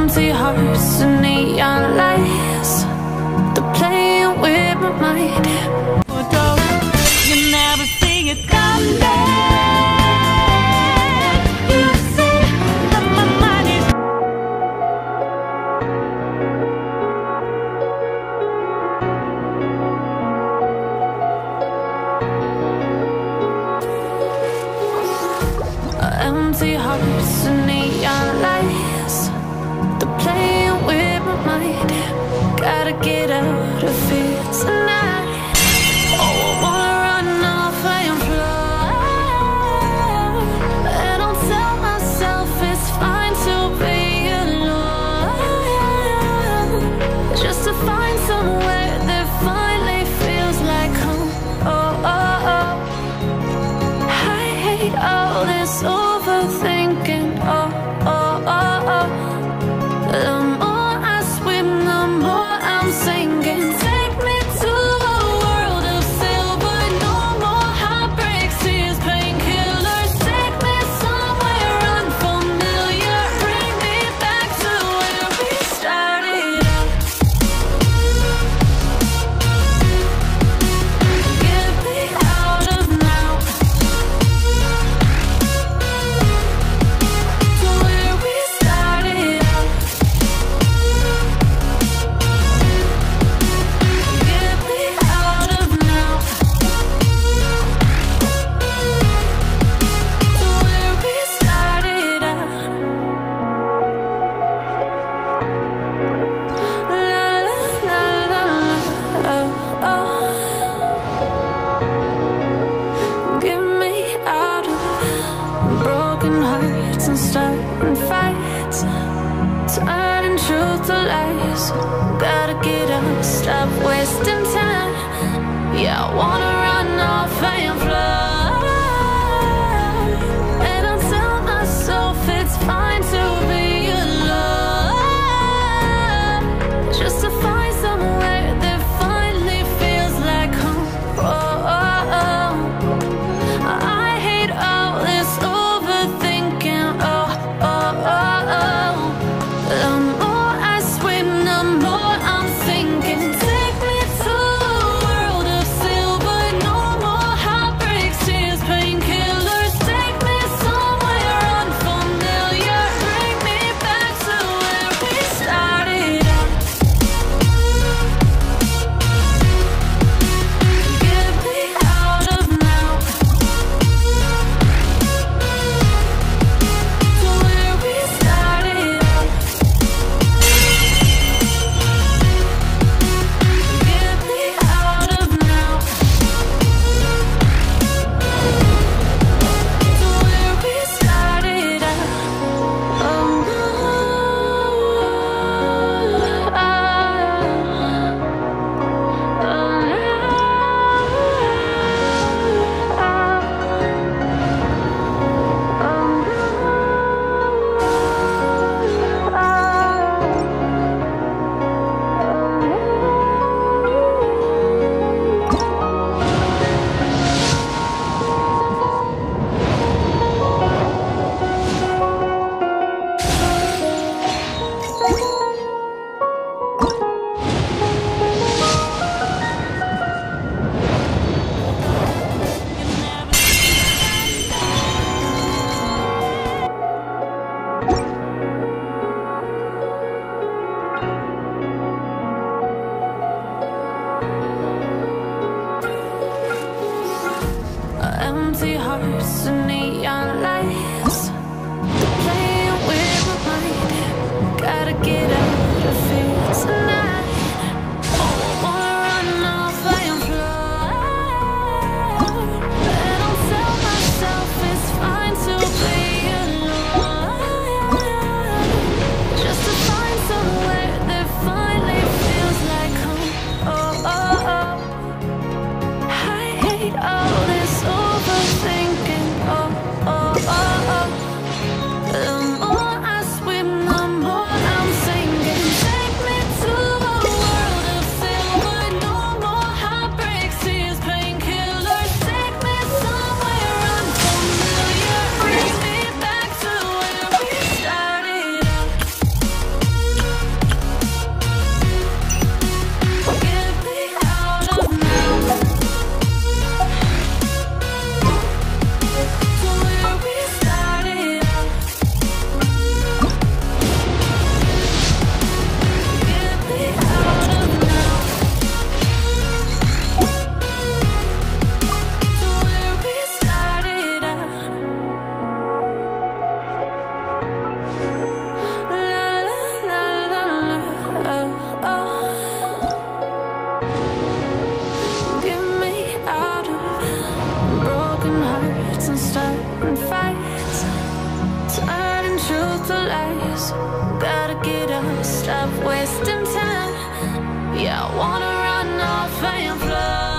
Empty hearts and neon lights, they're playing with my mind. You never see it coming. You see that my mind is empty hearts and neon lights, they're playing with my mind. Gotta get out of here tonight. Oh, I wanna run off and fly, and I'll tell myself it's fine to be alone, just to find somewhere that finally feels like home. Oh, oh, oh. I hate all this overthinking. Oh, oh, oh, oh. The more I swim, the more I'm sinking. Take me to a world of silver. No more heartbreaks, tears, painkillers. Take me somewhere unfamiliar. Bring me back to where we started out. Get me out of now, to where we started out. Get me out of now, to where we started out. La la la la, oh, oh. Get me out of broken hearts and starting fights, turning truth to lies. Gotta get up, stop wasting time. Yeah, I wanna run off and fly, and I'll tell myself it's fine to be alone, just to find somewhere that finally feels like home. Oh, oh, oh. I hate all this overthinking. Oh, oh, oh, oh. The more I swim, the more I'm sinking. Take me to a world of silver. No more heartbreaks, tears, painkillers. Take me somewhere unfamiliar. Bring me back to where we started out. Get me out of now, to where we started out. Get me out of now, to where we started out. Oh, empty hearts and neon lights, they're playing with my mind. Gotta get out of here tonight. Oh, I wanna run off and fly, and I'll tell myself it's fine to be alone, just to find somewhere that finally feels like home. Oh, oh, oh. I hate all this overthinking. Oh, oh, oh. wasting time. Yeah, I wanna run off and fly.